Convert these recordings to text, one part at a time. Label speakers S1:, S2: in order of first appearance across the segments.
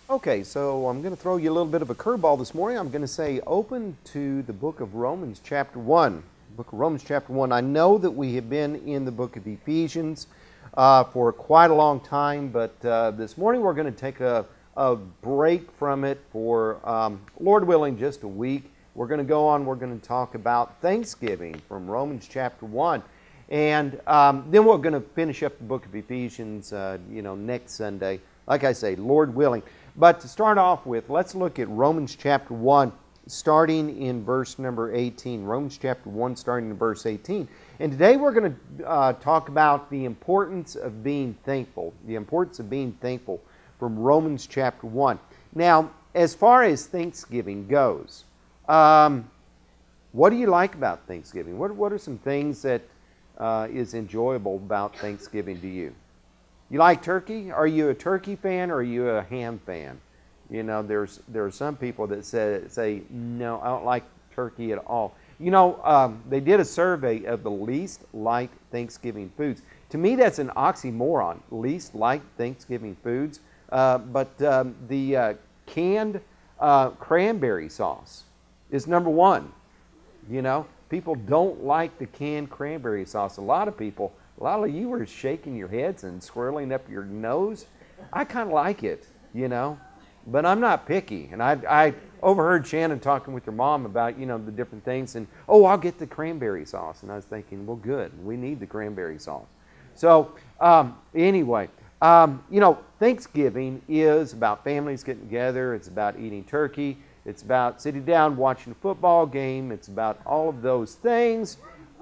S1: Okay, so I'm going to throw you a little bit of a curveball this morning. I'm going to say open to the book of Romans chapter 1. Book of Romans chapter 1. I know that we have been in the book of Ephesians for quite a long time, but this morning we're going to take a break from it for, Lord willing, just a week. We're going to go on, we're going to talk about Thanksgiving from Romans chapter 1. And then we're going to finish up the book of Ephesians, next Sunday. Like I say, Lord willing. But to start off with, let's look at Romans chapter 1, starting in verse number 18. Romans chapter 1, starting in verse 18. And today we're going to talk about the importance of being thankful. The importance of being thankful from Romans chapter 1. Now, as far as Thanksgiving goes, what do you like about Thanksgiving? What are some things that is enjoyable about Thanksgiving to you? You like turkey? Are you a turkey fan or are you a ham fan? You know, there are some people that say no, I don't like turkey at all. You know, they did a survey of the least liked Thanksgiving foods. To me, that's an oxymoron. Least liked Thanksgiving foods, but the canned cranberry sauce is number one. You know, people don't like the canned cranberry sauce. A lot of you were shaking your heads and swirling up your nose. I kind of like it, you know, but I'm not picky. And I overheard Shannon talking with her mom about, the different things. And, I'll get the cranberry sauce. And I was thinking, well, good. We need the cranberry sauce. So anyway, Thanksgiving is about families getting together. It's about eating turkey. It's about sitting down, watching a football game. It's about all of those things.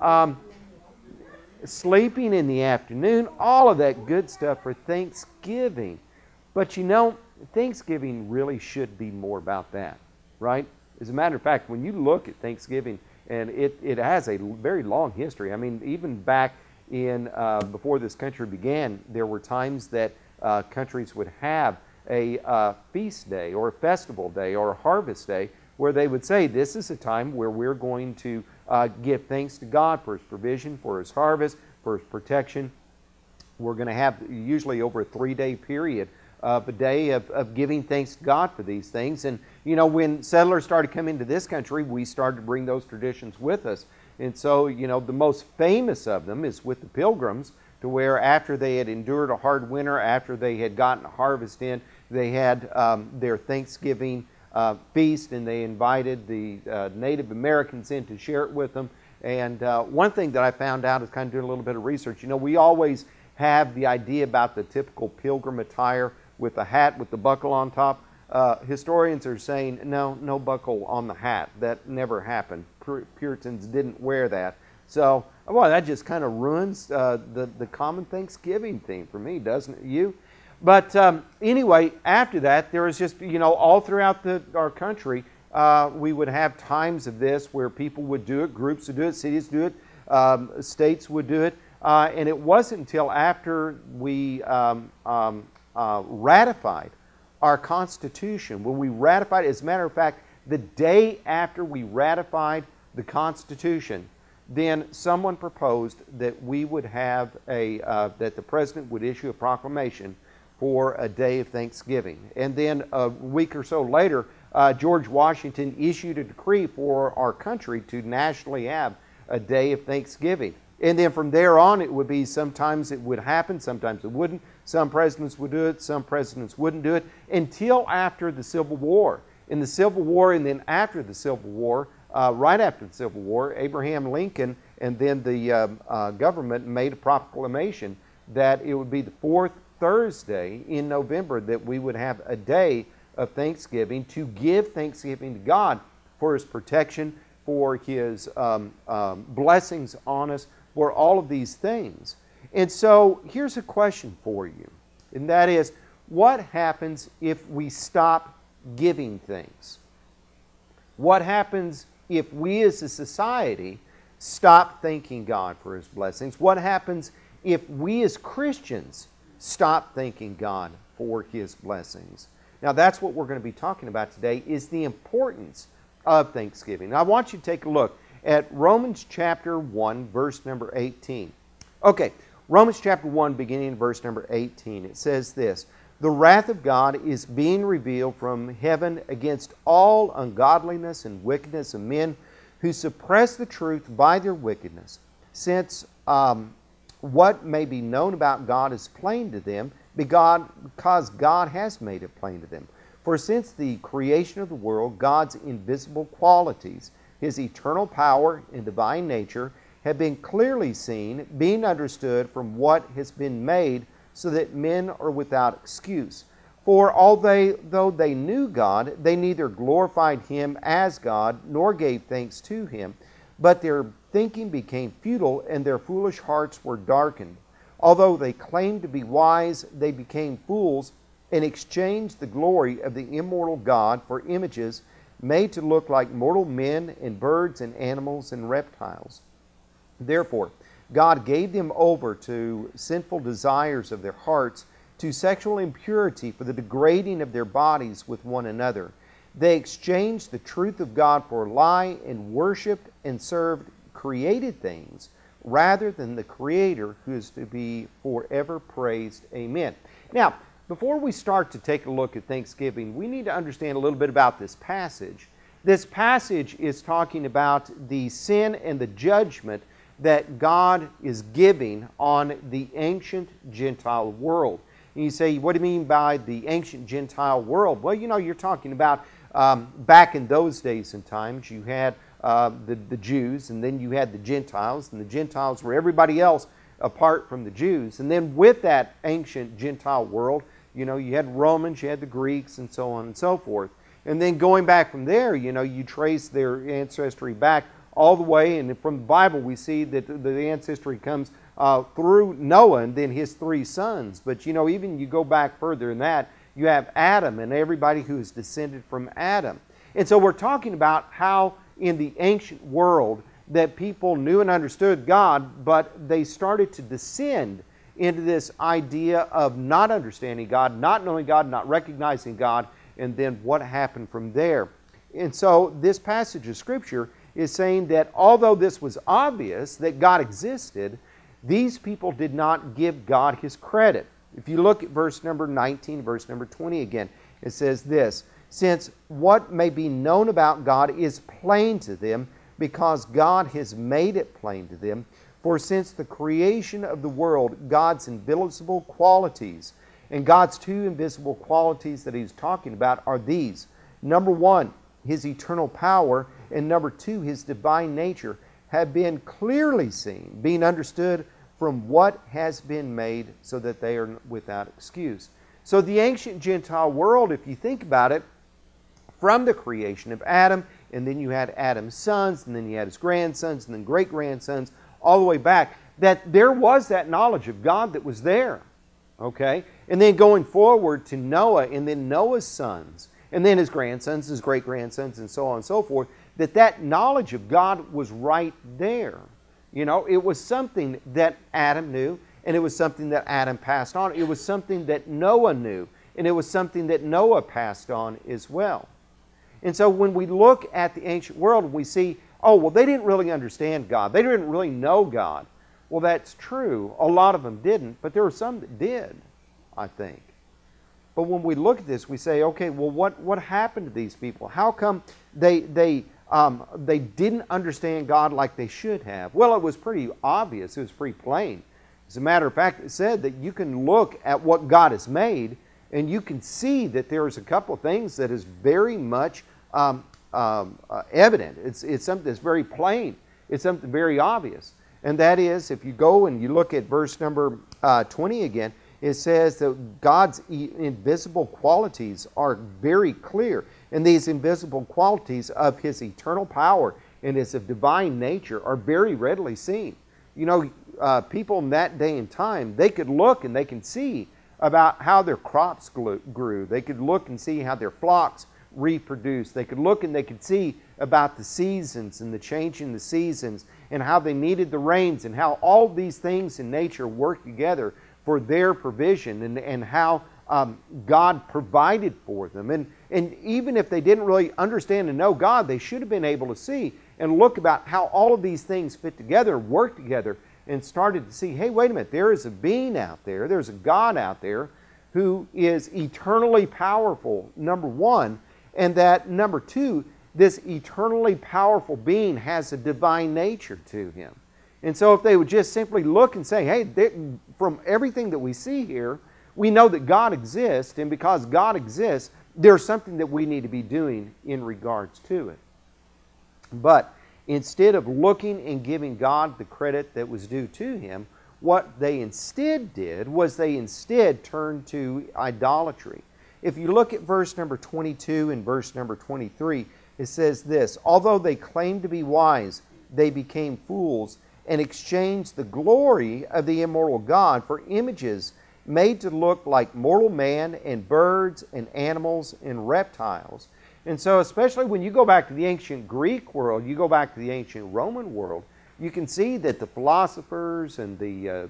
S1: Sleeping in the afternoon, all of that good stuff for Thanksgiving. But Thanksgiving really should be more about that, right? As a matter of fact, when you look at Thanksgiving, and it has a very long history. I mean, even back in before this country began, there were times that countries would have a feast day or a festival day or a harvest day where they would say, this is a time where we're going to give thanks to God for His provision, for His harvest, for His protection. We're going to have usually over a 3-day period of a day of giving thanks to God for these things. And, when settlers started coming to this country, we started to bring those traditions with us. And so, the most famous of them is with the Pilgrims, to where after they had endured a hard winter, after they had gotten a harvest in, they had their Thanksgiving feast, and they invited the Native Americans in to share it with them. And one thing that I found out is kind of doing a little bit of research. We always have the idea about the typical pilgrim attire with the hat with the buckle on top. Historians are saying, no buckle on the hat. That never happened. Puritans didn't wear that. So, well, that just kind of ruins the common Thanksgiving theme for me, doesn't it? You? But anyway, after that, there was just, all throughout our country, we would have times of this where people would do it, groups would do it, cities do it, states would do it. And it wasn't until after we ratified our Constitution, when we ratified, as a matter of fact, the day after we ratified the Constitution, then someone proposed that we would have that the President would issue a proclamation for a day of Thanksgiving. And then a week or so later, George Washington issued a decree for our country to nationally have a day of Thanksgiving. And then from there on, it would be sometimes it would happen, sometimes it wouldn't. Some presidents would do it, some presidents wouldn't do it, until after the Civil War. In the Civil War and then after the Civil War, right after the Civil War, Abraham Lincoln and then the government made a proclamation that it would be the fourth Thursday in November that we would have a day of Thanksgiving to give thanksgiving to God for His protection, for His blessings on us, for all of these things. And so here's a question for you, and that is, what happens if we stop giving things? What happens if we as a society stop thanking God for His blessings? What happens if we as Christians stop thanking God for His blessings? Now, that's what we're going to be talking about today, is the importance of Thanksgiving. Now, I want you to take a look at Romans chapter 1, verse number 18. Okay, Romans chapter 1, beginning in verse number 18. It says this, The wrath of God is being revealed from heaven against all ungodliness and wickedness of men who suppress the truth by their wickedness, since what may be known about God is plain to them, because God has made it plain to them. For since the creation of the world, God's invisible qualities, His eternal power and divine nature, have been clearly seen, being understood from what has been made, so that men are without excuse. For although they knew God, they neither glorified Him as God, nor gave thanks to Him, but their thinking became futile, and their foolish hearts were darkened. Although they claimed to be wise, they became fools, and exchanged the glory of the immortal God for images made to look like mortal men and birds and animals and reptiles. Therefore, God gave them over to sinful desires of their hearts, to sexual impurity for the degrading of their bodies with one another. They exchanged the truth of God for a lie, and worshipped and served created things rather than the Creator, who is to be forever praised. Amen. Now, before we start to take a look at Thanksgiving, we need to understand a little bit about this passage. This passage is talking about the sin and the judgment that God is giving on the ancient Gentile world. And you say, what do you mean by the ancient Gentile world? Well, you know, you're talking about back in those days and times, you had the Jews, and then you had the Gentiles, and the Gentiles were everybody else apart from the Jews. And then with that ancient Gentile world, you know, you had Romans, you had the Greeks, and so on and so forth. And then going back from there, you know, you trace their ancestry back all the way, and from the Bible we see that the ancestry comes through Noah and then his 3 sons. But you know, even you go back further than that, you have Adam and everybody who is descended from Adam. And so we're talking about how in the ancient world that people knew and understood God, but they started to descend into this idea of not understanding God, not knowing God, not recognizing God, and then what happened from there. And so this passage of Scripture is saying that although this was obvious that God existed, these people did not give God His credit. If you look at verse number 19, verse number 20 again, it says this, since what may be known about God is plain to them, because God has made it plain to them. For since the creation of the world, God's invisible qualities, and God's 2 invisible qualities that He's talking about are these. Number 1, His eternal power, and number 2, His divine nature, have been clearly seen, being understood from what has been made, so that they are without excuse. So the ancient Gentile world, if you think about it, from the creation of Adam, and then you had Adam's sons, and then you had his grandsons, and then great-grandsons, all the way back, that there was that knowledge of God that was there. Okay? And then going forward to Noah, and then Noah's sons, and then his grandsons, his great-grandsons, and so on and so forth, that knowledge of God was right there. You know, it was something that Adam knew, and it was something that Adam passed on. It was something that Noah knew, and it was something that Noah passed on as well. And so when we look at the ancient world, we see, oh, well, they didn't really understand God. They didn't really know God. Well, that's true. A lot of them didn't, but there were some that did, I think. But when we look at this, we say, okay, well, what happened to these people? How come they didn't understand God like they should have? Well, it was pretty obvious. It was pretty plain. As a matter of fact, it said that you can look at what God has made, and you can see that there's a couple of things that is very much evident. It's something that's very plain. It's something very obvious. And that is, if you go and you look at verse number 20 again, it says that God's invisible qualities are very clear. And these invisible qualities of His eternal power and His divine nature are very readily seen. You know, people in that day and time, they could look and they can see about how their crops grew. They could look and see how their flocks reproduced. They could look and they could see about the seasons and the change in the seasons and how they needed the rains and how all these things in nature work together for their provision and how God provided for them. And even if they didn't really understand and know God, they should have been able to see and look about how all of these things fit together, work together, and started to see, hey, wait a minute, there is a being out there, there's a God out there who is eternally powerful, number one, and that, number two, this eternally powerful being has a divine nature to him. And so if they would just simply look and say, hey, from everything that we see here, we know that God exists, and because God exists, there's something that we need to be doing in regards to it. But instead of looking and giving God the credit that was due to him, what they instead did was they instead turned to idolatry. If you look at verse number 22 and verse number 23, it says this, although they claimed to be wise, they became fools and exchanged the glory of the immortal God for images made to look like mortal man and birds and animals and reptiles. And so especially when you go back to the ancient Greek world, you go back to the ancient Roman world, you can see that the philosophers and the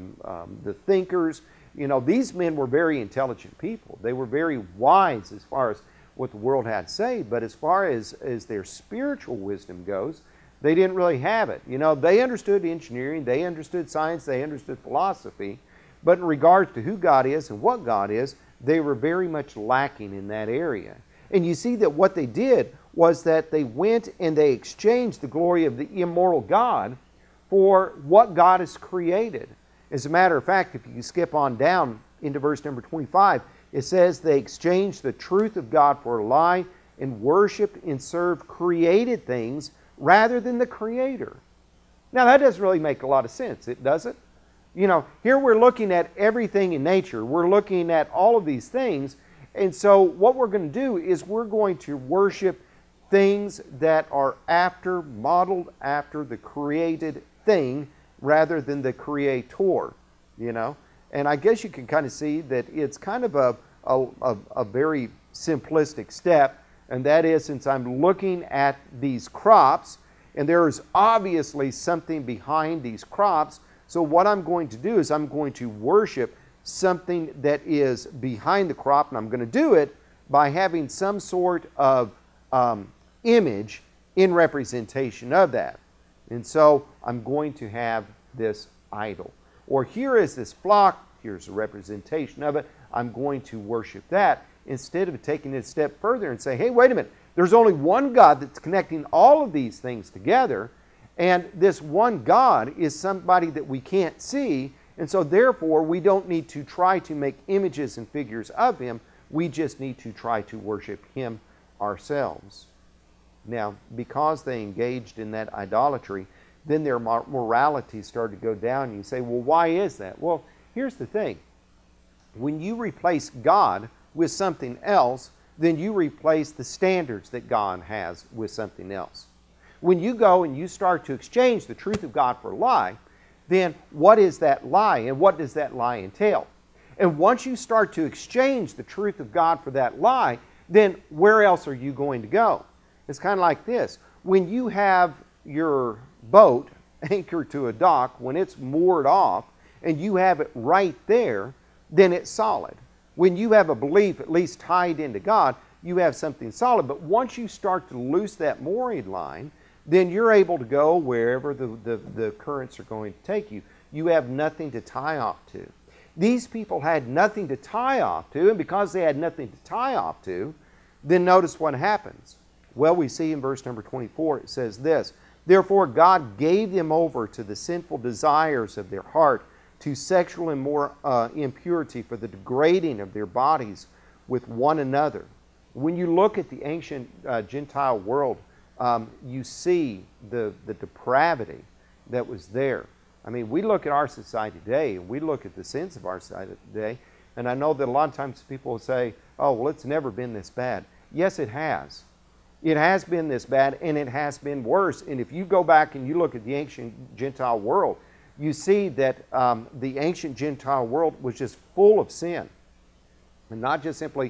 S1: thinkers, you know, these men were very intelligent people. They were very wise as far as what the world had to say, but as far as their spiritual wisdom goes, they didn't really have it. You know, they understood engineering, they understood science, they understood philosophy, but in regards to who God is and what God is, they were very much lacking in that area. And you see that what they did was that they went and they exchanged the glory of the immortal God for what God has created. As a matter of fact, if you skip on down into verse number 25, it says they exchanged the truth of God for a lie and worshiped and served created things rather than the Creator. Now that doesn't really make a lot of sense, does it? You know, here we're looking at everything in nature. We're looking at all of these things. And so what we're going to do is we're going to worship things that are modeled after the created thing rather than the Creator, you know. And I guess you can kind of see that it's kind of a very simplistic step, and that is, since I'm looking at these crops, and there is obviously something behind these crops, so what I'm going to do is I'm going to worship something that is behind the crop, and I'm going to do it by having some sort of image in representation of that. And so I'm going to have this idol. Or here is this flock, here's a representation of it, I'm going to worship that, instead of taking it a step further and say, hey, wait a minute, there's only one God that's connecting all of these things together, and this one God is somebody that we can't see, and so therefore we don't need to try to make images and figures of Him, we just need to try to worship Him ourselves. Now, because they engaged in that idolatry, then their morality started to go down. And you say, well, why is that? Well, here's the thing. When you replace God with something else, then you replace the standards that God has with something else. When you go and you start to exchange the truth of God for a lie, then what is that lie and what does that lie entail? And once you start to exchange the truth of God for that lie, then where else are you going to go? It's kind of like this. When you have your boat anchored to a dock, when it's moored off and you have it right there, then it's solid. When you have a belief at least tied into God, you have something solid. But once you start to loose that mooring line, then you're able to go wherever the currents are going to take you. You have nothing to tie off to. These people had nothing to tie off to, and because they had nothing to tie off to, then notice what happens. Well, we see in verse number 24, it says this, therefore God gave them over to the sinful desires of their heart, to sexual and more impurity, for the degrading of their bodies with one another. When you look at the ancient Gentile world, you see the depravity that was there. I mean, we look at our society today, and we look at the sins of our society today, and I know that a lot of times people will say, oh, well, it's never been this bad. Yes, it has. It has been this bad, and it has been worse. And if you go back and you look at the ancient Gentile world, you see that the ancient Gentile world was just full of sin. And not just simply,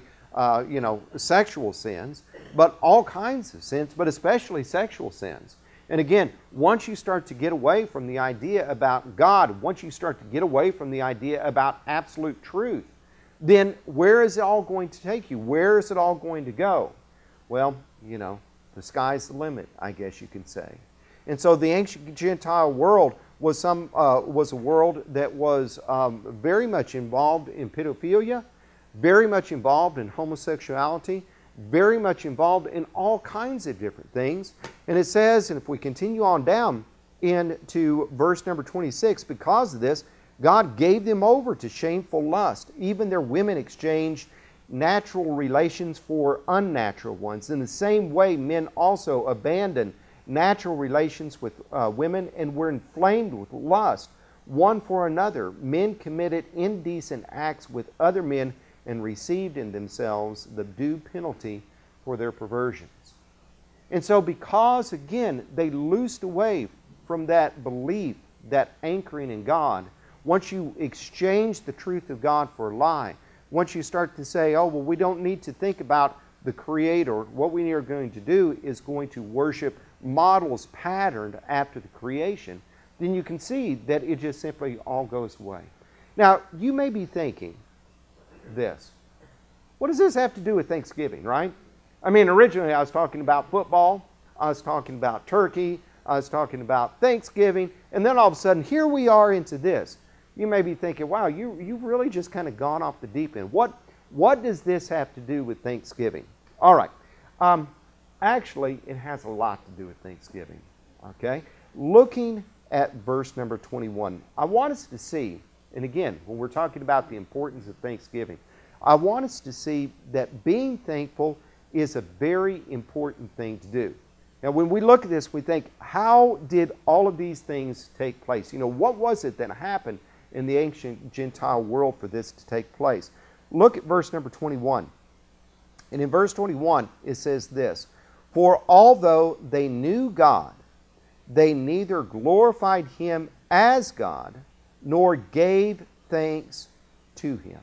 S1: sexual sins, but all kinds of sins, but especially sexual sins. And again, once you start to get away from the idea about God, once you start to get away from the idea about absolute truth, then where is it all going to take you? Where is it all going to go? Well, the sky's the limit, I guess you could say. And so the ancient Gentile world was a world that was very much involved in pedophilia, very much involved in homosexuality, very much involved in all kinds of different things. And it says, and if we continue on down into verse number 26, because of this, God gave them over to shameful lust. Even their women exchanged natural relations for unnatural ones. In the same way, men also abandoned natural relations with women and were inflamed with lust one for another. Men committed indecent acts with other men and received in themselves the due penalty for their perversions. And so because, again, they loosed away from that belief, that anchoring in God, once you exchange the truth of God for a lie, once you start to say, oh, well, we don't need to think about the Creator, what we are going to do is going to worship models patterned after the creation, then you can see that it just simply all goes away. Now, you may be thinking this. What does this have to do with Thanksgiving, right? I mean, originally I was talking about football, I was talking about turkey, I was talking about Thanksgiving, and then all of a sudden, here we are into this. You may be thinking, wow, you've really just kind of gone off the deep end. What does this have to do with Thanksgiving? All right. Actually, it has a lot to do with Thanksgiving. Okay? Looking at verse number 21, I want us to see, and again, when we're talking about the importance of Thanksgiving, I want us to see that being thankful is a very important thing to do. Now, when we look at this, we think, how did all of these things take place? You know, what was it that happened in the ancient Gentile world for this to take place? Look at verse number 21. And in verse 21, it says this, "For although they knew God, they neither glorified Him as God, nor gave thanks to Him."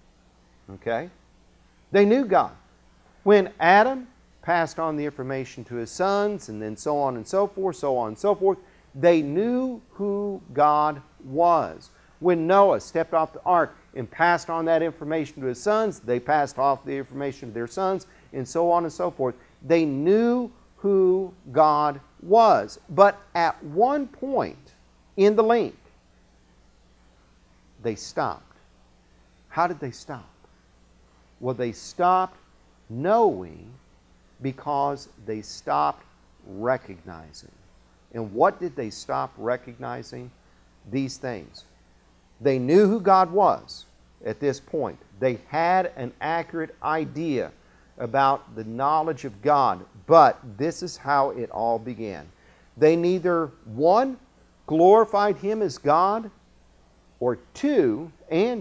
S1: Okay? They knew God. When Adam passed on the information to his sons, and then so on and so forth, they knew who God was. When Noah stepped off the ark and passed on that information to his sons, they passed off the information to their sons, and so on and so forth. They knew who God was. But at one point in the link, they stopped. How did they stop? Well, they stopped knowing because they stopped recognizing. And what did they stop recognizing? These things. They knew who God was at this point. They had an accurate idea about the knowledge of God, but this is how it all began. They neither, one, glorified Him as God, or two,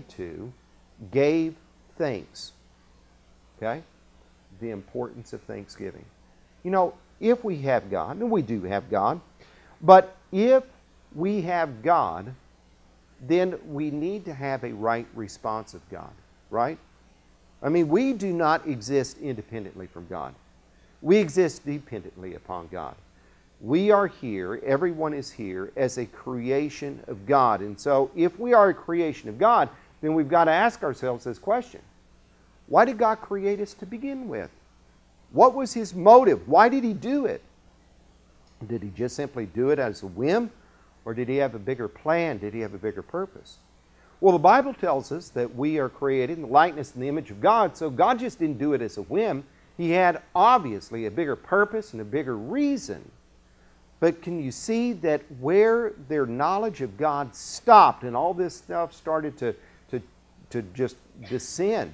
S1: gave thanks. Okay? The importance of thanksgiving. You know, if we have God, and we do have God, but if we have God, then we need to have a right response of God, right? I mean, we do not exist independently from God. We exist dependently upon God. We are here, everyone is here, as a creation of God. And so, if we are a creation of God, then we've got to ask ourselves this question. Why did God create us to begin with? What was His motive? Why did He do it? Did He just simply do it as a whim? Or did He have a bigger plan? Did He have a bigger purpose? Well, the Bible tells us that we are created in the likeness and the image of God, so God just didn't do it as a whim. He had obviously a bigger purpose and a bigger reason. But can you see that where their knowledge of God stopped and all this stuff started to just descend?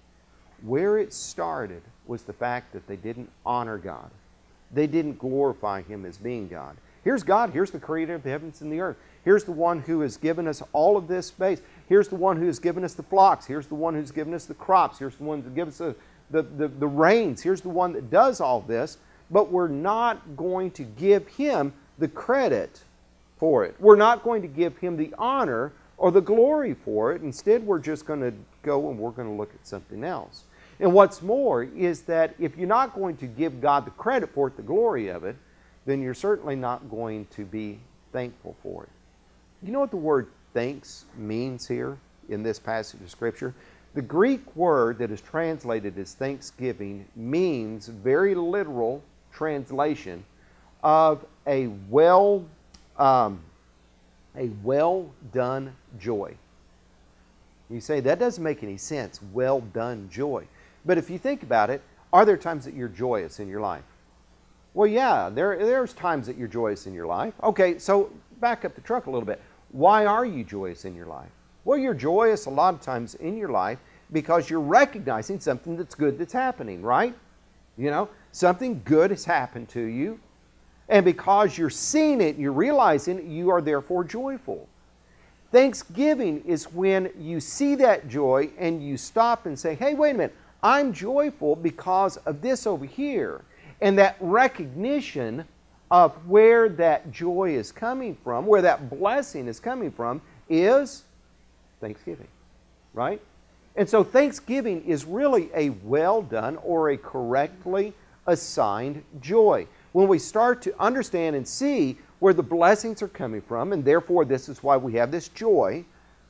S1: Where it started was the fact that they didn't honor God. They didn't glorify Him as being God. Here's God. Here's the Creator of the heavens and the earth. Here's the one who has given us all of this space. Here's the one who has given us the flocks. Here's the one who's given us the crops. Here's the one that gives us the rains. Here's the one that does all this. But we're not going to give Him the credit for it. We're not going to give Him the honor or the glory for it. Instead, we're just going to go and we're going to look at something else. And what's more is that if you're not going to give God the credit for it, the glory of it, then you're certainly not going to be thankful for it. You know what the word thanks means here in this passage of Scripture? The Greek word that is translated as thanksgiving means very literal translation of a well done joy. You say, that doesn't make any sense. Well done, joy. But if you think about it, are there times that you're joyous in your life? Well, yeah, there's times that you're joyous in your life. Okay, so back up the truck a little bit. Why are you joyous in your life? Well, you're joyous a lot of times in your life because you're recognizing something that's good that's happening, right? You know, something good has happened to you. And because you're seeing it, you're realizing it, you are therefore joyful. Thanksgiving is when you see that joy and you stop and say, hey, wait a minute, I'm joyful because of this over here. And that recognition of where that joy is coming from, where that blessing is coming from, is Thanksgiving, right? And so Thanksgiving is really a well done or a correctly assigned joy. When we start to understand and see where the blessings are coming from, and therefore this is why we have this joy,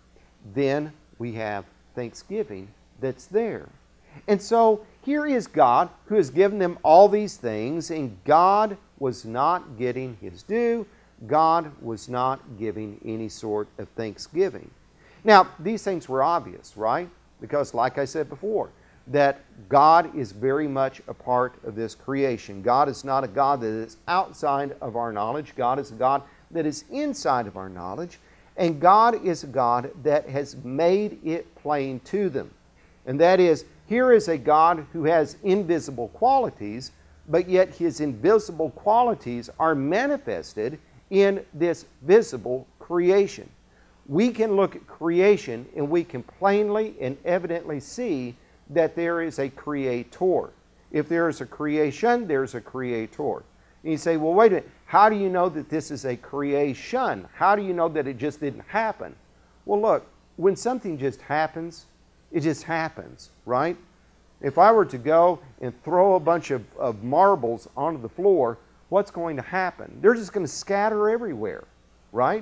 S1: then we have Thanksgiving that's there. And so here is God who has given them all these things, and God was not getting His due. God was not giving any sort of thanksgiving. Now, these things were obvious, right? Because like I said before, that God is very much a part of this creation. God is not a God that is outside of our knowledge. God is a God that is inside of our knowledge. And God is a God that has made it plain to them. And that is, here is a God who has invisible qualities, but yet His invisible qualities are manifested in this visible creation. We can look at creation and we can plainly and evidently see that there is a creator. If there is a creation, there's a creator. And you say, well, wait a minute, how do you know that this is a creation? How do you know that it just didn't happen? Well, look, when something just happens, it just happens, right? If I were to go and throw a bunch of marbles onto the floor, what's going to happen? They're just going to scatter everywhere, right?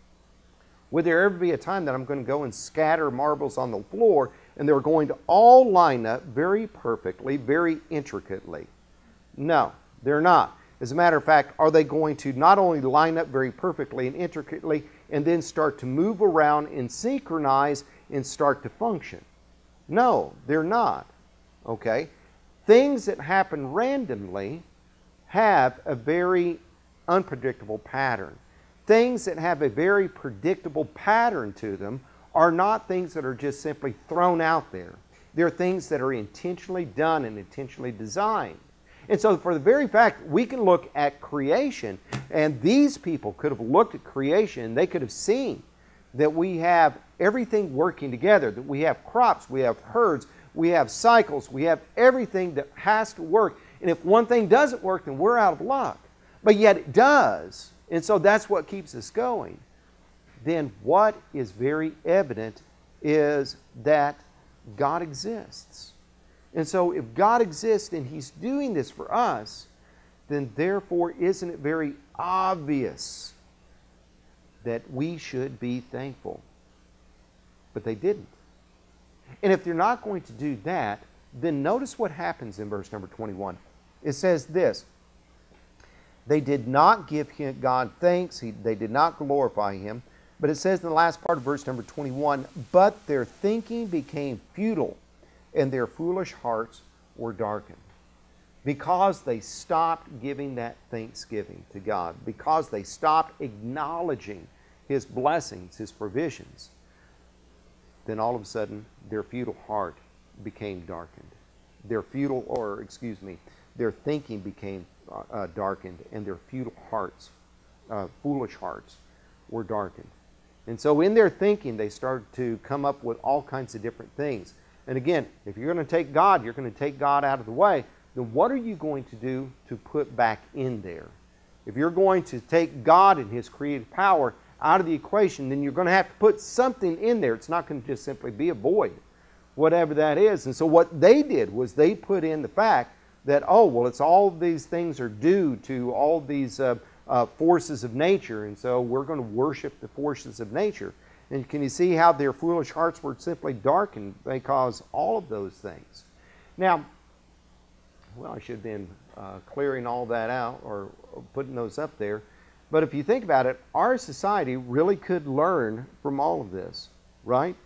S1: Would there ever be a time that I'm going to go and scatter marbles on the floor and they're going to all line up very perfectly, very intricately? No, they're not. As a matter of fact, are they going to not only line up very perfectly and intricately and then start to move around and synchronize and start to function? No, they're not. Okay? Things that happen randomly have a very unpredictable pattern. Things that have a very predictable pattern to them are not things that are just simply thrown out there. They're things that are intentionally done and intentionally designed. And so for the very fact we can look at creation, and these people could have looked at creation and they could have seen that we have everything working together, that we have crops, we have herds, we have cycles, we have everything that has to work. And if one thing doesn't work, then we're out of luck. But yet it does. And so that's what keeps us going. Then what is very evident is that God exists. And so if God exists and He's doing this for us, then therefore isn't it very obvious that we should be thankful? But they didn't. And if they're not going to do that, then notice what happens in verse number 21. It says this: they did not give God thanks, they did not glorify Him. But it says in the last part of verse number 21, but their thinking became futile, and their foolish hearts were darkened. Because they stopped giving that thanksgiving to God, because they stopped acknowledging His blessings, His provisions, then all of a sudden their futile heart became darkened. Their thinking became darkened, and their futile hearts, foolish hearts, were darkened. And so in their thinking, they started to come up with all kinds of different things. And again, if you're going to take God, you're going to take God out of the way, then what are you going to do to put back in there? If you're going to take God and His creative power out of the equation, then you're going to have to put something in there. It's not going to just simply be a void, whatever that is. And so what they did was they put in the fact that, oh, well, it's all these things are due to all these forces of nature, and so we're going to worship the forces of nature. And can you see how their foolish hearts were simply darkened because all of those things? Now, well, I should have been clearing all that out or putting those up there. But if you think about it, our society really could learn from all of this, right?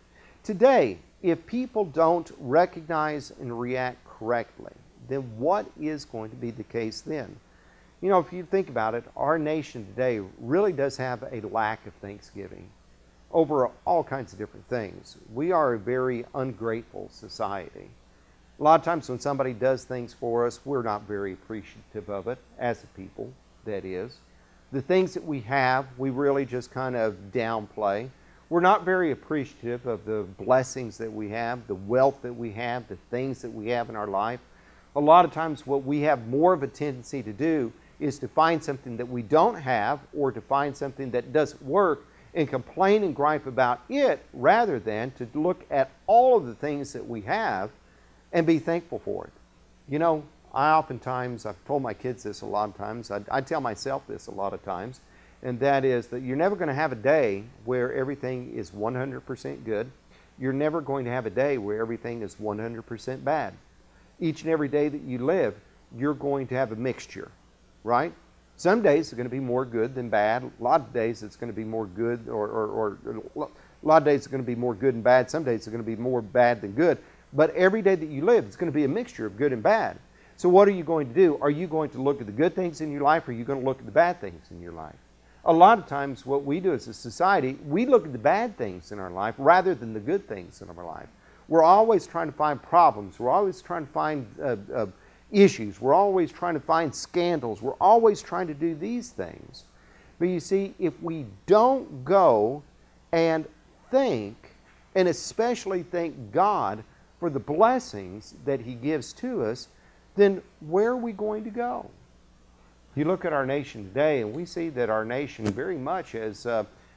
S1: Today, if people don't recognize and react correctly, then what is going to be the case then? You know, if you think about it, our nation today really does have a lack of thanksgiving over all kinds of different things. We are a very ungrateful society. A lot of times when somebody does things for us, we're not very appreciative of it, as a people, that is. The things that we have, we really just kind of downplay. We're not very appreciative of the blessings that we have, the wealth that we have, the things that we have in our life. A lot of times what we have more of a tendency to do is to find something that we don't have, or to find something that doesn't work and complain and gripe about it, rather than to look at all of the things that we have and be thankful for it. You know, I've told my kids this a lot of times, I tell myself this a lot of times, and that is that you're never going to have a day where everything is 100% good. You're never going to have a day where everything is 100% bad. Each and every day that you live, you're going to have a mixture, right? Some days are going to be more good than bad. A lot of days it's going to be more good, or a lot of days it's going to be more good and bad. Some days it's going to be more bad than good. But every day that you live, it's going to be a mixture of good and bad. So what are you going to do? Are you going to look at the good things in your life, or are you going to look at the bad things in your life? A lot of times what we do as a society, we look at the bad things in our life rather than the good things in our life. We're always trying to find problems. We're always trying to find issues. We're always trying to find scandals. We're always trying to do these things. But you see, if we don't go and think, and especially thank God for the blessings that He gives to us, then where are we going to go? You look at our nation today, and we see that our nation very much has,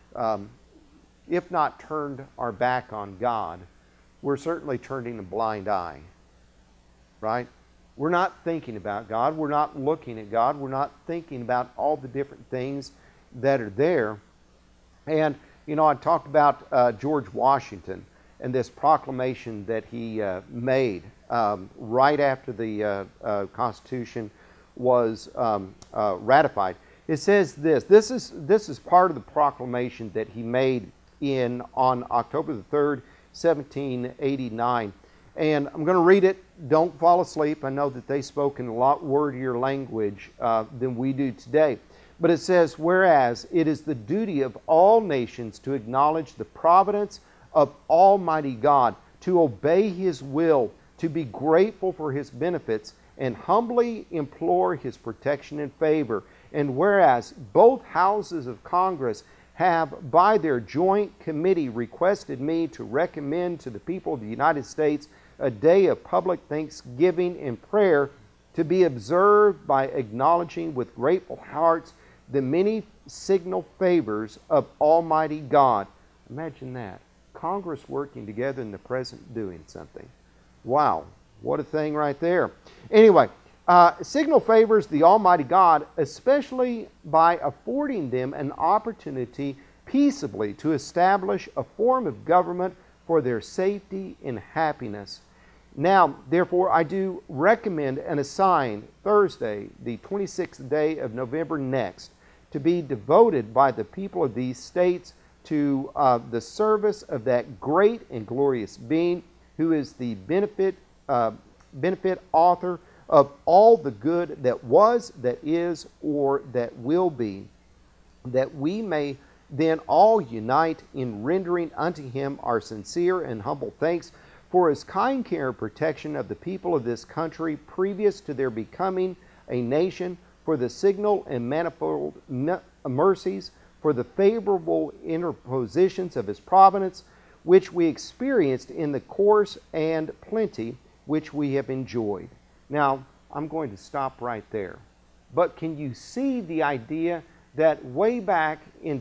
S1: if not turned our back on God, we're certainly turning a blind eye, right? We're not thinking about God. We're not looking at God. We're not thinking about all the different things that are there. And, you know, I talked about George Washington and this proclamation that he made right after the Constitution was ratified. It says this is part of the proclamation that he made on October the 3rd, 1789. And I'm going to read it. Don't fall asleep. I know that they spoke in a lot wordier language than we do today. But it says, whereas it is the duty of all nations to acknowledge the providence of Almighty God, to obey His will, to be grateful for His benefits, and humbly implore His protection and favor. And whereas both houses of Congress have by their joint committee requested me to recommend to the people of the United States a day of public thanksgiving and prayer, to be observed by acknowledging with grateful hearts the many signal favors of Almighty God. Imagine that. Congress working together and the President doing something. Wow, what a thing right there. Anyway, signal favors the Almighty God, especially by affording them an opportunity peaceably to establish a form of government for their safety and happiness. Now, therefore, I do recommend and assign Thursday, the 26th day of November next, to be devoted by the people of these states to the service of that great and glorious being who is the benefit author of all the good that was, that is, or that will be, that we may then all unite in rendering unto Him our sincere and humble thanks for His kind care and protection of the people of this country previous to their becoming a nation, for the signal and manifold mercies, for the favorable interpositions of His providence, which we experienced in the course and plenty which we have enjoyed. Now, I'm going to stop right there. But can you see the idea that way back in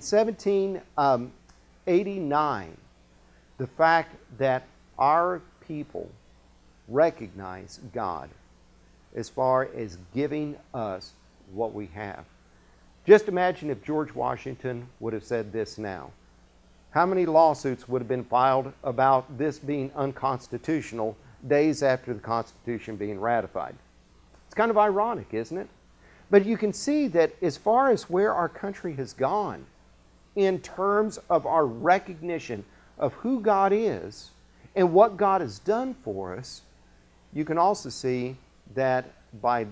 S1: 1789, the fact that our people recognize God as far as giving us what we have? Just imagine if George Washington would have said this now. How many lawsuits would have been filed about this being unconstitutional days after the Constitution being ratified? It's kind of ironic, isn't it? But you can see that as far as where our country has gone in terms of our recognition of who God is and what God has done for us, you can also see that by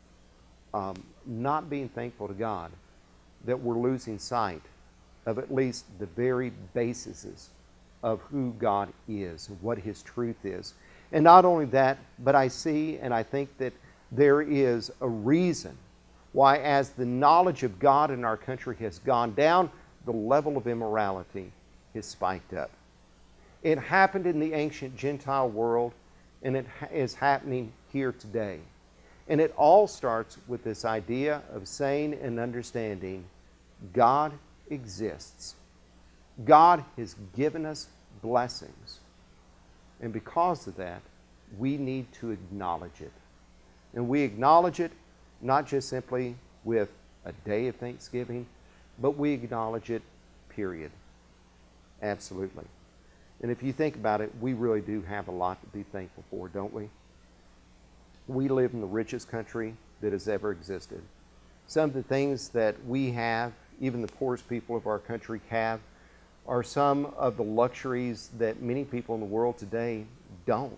S1: not being thankful to God, that we're losing sight of at least the very bases of who God is, what His truth is. And not only that, but I see and I think that there is a reason why, as the knowledge of God in our country has gone down, the level of immorality has spiked up. It happened in the ancient Gentile world, and it is happening here today. And it all starts with this idea of saying and understanding God exists. God has given us blessings. And because of that, we need to acknowledge it. And we acknowledge it not just simply with a day of thanksgiving, but we acknowledge it, period. Absolutely. And if you think about it, we really do have a lot to be thankful for, don't we? We live in the richest country that has ever existed. Some of the things that we have, even the poorest people of our country have, are some of the luxuries that many people in the world today don't.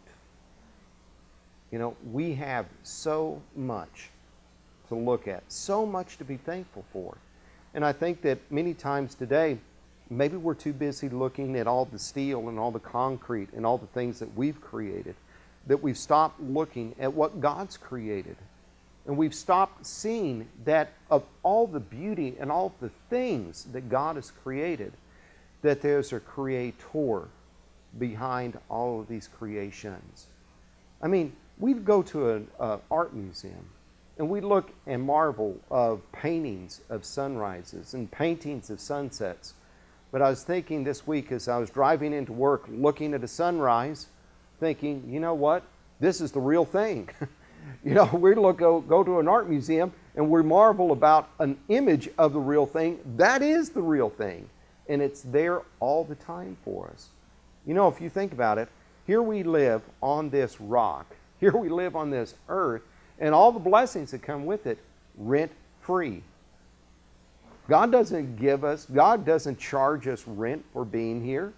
S1: You know, we have so much to look at, so much to be thankful for. And I think that many times today, maybe we're too busy looking at all the steel and all the concrete and all the things that we've created, that we've stopped looking at what God's created. And we've stopped seeing that of all the beauty and all the things that God has created, that there's a creator behind all of these creations. I mean, we'd go to an art museum and we look and marvel of paintings of sunrises and paintings of sunsets. But I was thinking this week as I was driving into work looking at a sunrise, thinking, you know what? This is the real thing. You know, we go to an art museum and we marvel about an image of the real thing. That is the real thing. And it's there all the time for us. You know, if you think about it, here we live on this rock. Here we live on this earth, and all the blessings that come with it, rent-free. God doesn't give us, God doesn't charge us rent for being here.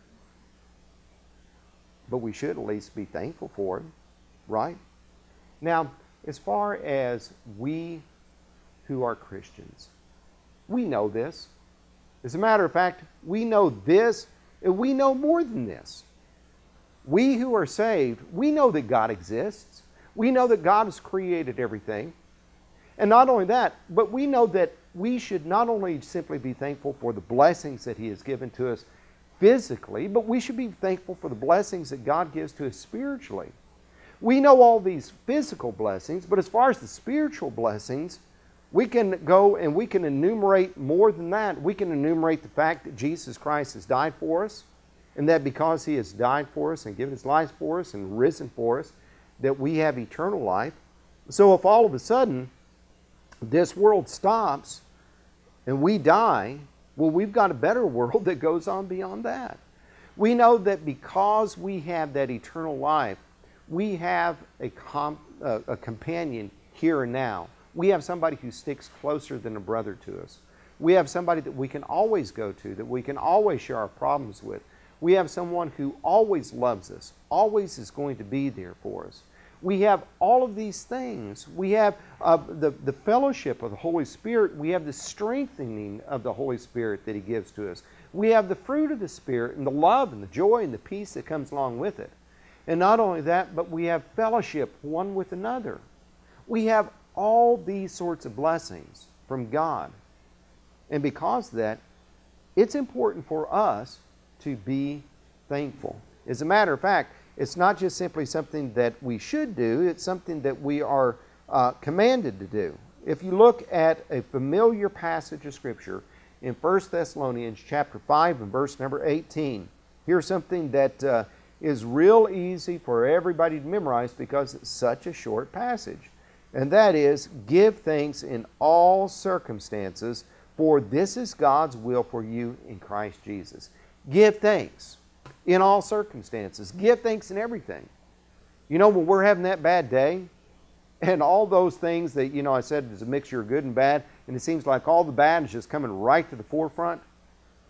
S1: But we should at least be thankful for it, right? Now, as far as we who are Christians, we know this. As a matter of fact, we know this, and we know more than this. We who are saved, we know that God exists. We know that God has created everything. And not only that, but we know that we should not only simply be thankful for the blessings that He has given to us physically, but we should be thankful for the blessings that God gives to us spiritually. We know all these physical blessings, but as far as the spiritual blessings, we can go and we can enumerate more than that. We can enumerate the fact that Jesus Christ has died for us, and that because He has died for us and given His life for us and risen for us, that we have eternal life. So if all of a sudden this world stops and we die, well, we've got a better world that goes on beyond that. We know that because we have that eternal life, we have a companion here and now. We have somebody who sticks closer than a brother to us. We have somebody that we can always go to, that we can always share our problems with. We have someone who always loves us, always is going to be there for us. We have all of these things. We have the fellowship of the Holy Spirit. We have the strengthening of the Holy Spirit that He gives to us. We have the fruit of the Spirit and the love and the joy and the peace that comes along with it. And not only that, but we have fellowship one with another. We have all these sorts of blessings from God. And because of that, it's important for us to be thankful. As a matter of fact, it's not just simply something that we should do, it's something that we are commanded to do. If you look at a familiar passage of Scripture in 1 Thessalonians chapter 5 and verse number 18, here's something that is real easy for everybody to memorize because it's such a short passage. And that is, give thanks in all circumstances, for this is God's will for you in Christ Jesus. Give thanks in all circumstances. Give thanks in everything. You know, when we're having that bad day, and all those things that, you know, I said is a mixture of good and bad, and it seems like all the bad is just coming right to the forefront.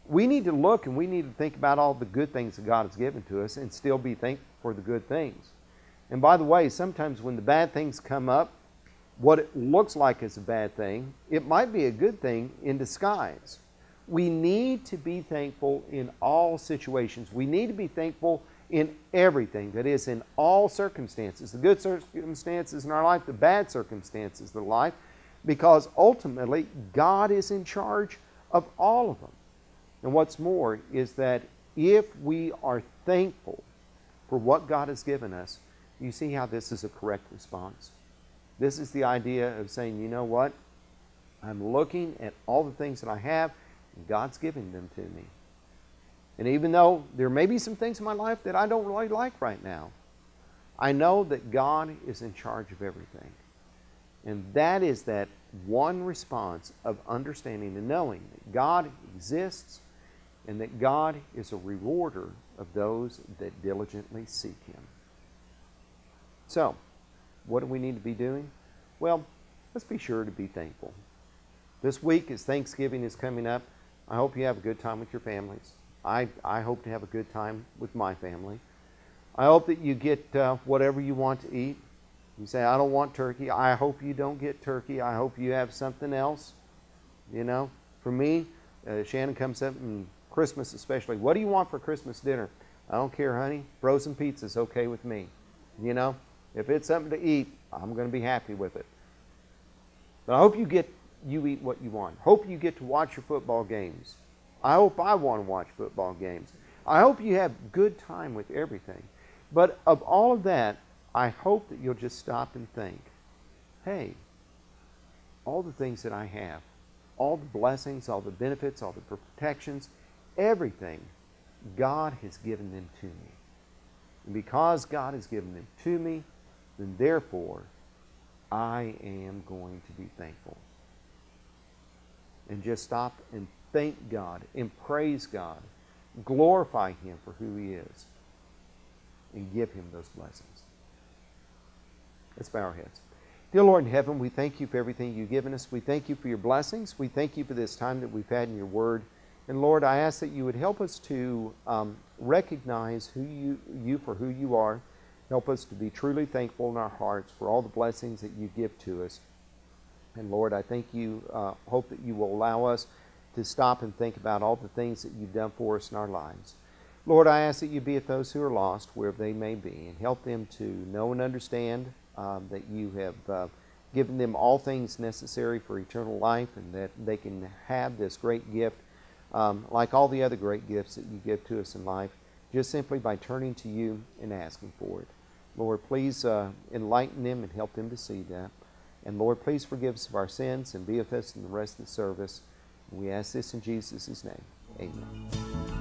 S1: We need to look and we need to think about all the good things that God has given to us and still be thankful for the good things. And by the way, sometimes when the bad things come up, what it looks like is a bad thing, it might be a good thing in disguise. We need to be thankful in all situations. We need to be thankful in everything, that is, in all circumstances, the good circumstances in our life, the bad circumstances of life, because ultimately God is in charge of all of them. And what's more is that if we are thankful for what God has given us, you see how this is a correct response. This is the idea of saying, you know what? I'm looking at all the things that I have, and God's giving them to me. And even though there may be some things in my life that I don't really like right now, I know that God is in charge of everything. And that is that one response of understanding and knowing that God exists and that God is a rewarder of those that diligently seek Him. So, what do we need to be doing? Well, let's be sure to be thankful. This week, as Thanksgiving is coming up, I hope you have a good time with your families. I hope to have a good time with my family. I hope that you get whatever you want to eat. You say, I don't want turkey. I hope you don't get turkey. I hope you have something else. You know, for me, Shannon comes up, and Christmas especially, what do you want for Christmas dinner? I don't care, honey. Frozen pizza is okay with me. You know, if it's something to eat, I'm going to be happy with it. But I hope you eat what you want. Hope you get to watch your football games. I hope I want to watch football games. I hope you have good time with everything. But of all of that, I hope that you'll just stop and think, hey, all the things that I have, all the blessings, all the benefits, all the protections, everything, God has given them to me. And because God has given them to me, then therefore, I am going to be thankful. And just stop and thank God and praise God. Glorify Him for who He is. And give Him those blessings. Let's bow our heads. Dear Lord in heaven, we thank You for everything You've given us. We thank You for Your blessings. We thank You for this time that we've had in Your Word. And Lord, I ask that You would help us to recognize you for who You are. Help us to be truly thankful in our hearts for all the blessings that You give to us. And Lord, I thank You, hope that You will allow us to stop and think about all the things that You've done for us in our lives. Lord, I ask that You be with those who are lost, wherever they may be, and help them to know and understand that You have given them all things necessary for eternal life, and that they can have this great gift, like all the other great gifts that You give to us in life, just simply by turning to You and asking for it. Lord, please enlighten them and help them to see that. And Lord, please forgive us of our sins and be with us in the rest of the service. We ask this in Jesus' name. Amen.